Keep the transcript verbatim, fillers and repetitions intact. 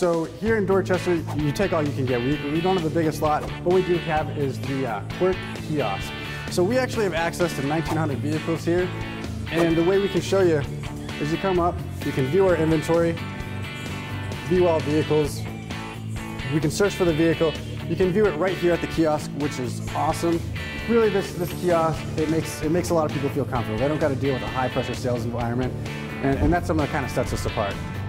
So here in Dorchester, you take all you can get. We, we don't have the biggest lot. What we do have is the uh, Quirk kiosk. So we actually have access to nineteen hundred vehicles here. And the way we can show you is you come up, you can view our inventory, view all vehicles. We can search for the vehicle. You can view it right here at the kiosk, which is awesome. Really, this, this kiosk, it makes, it makes a lot of people feel comfortable. They don't got to deal with a high pressure sales environment. And, and that's something that kind of sets us apart.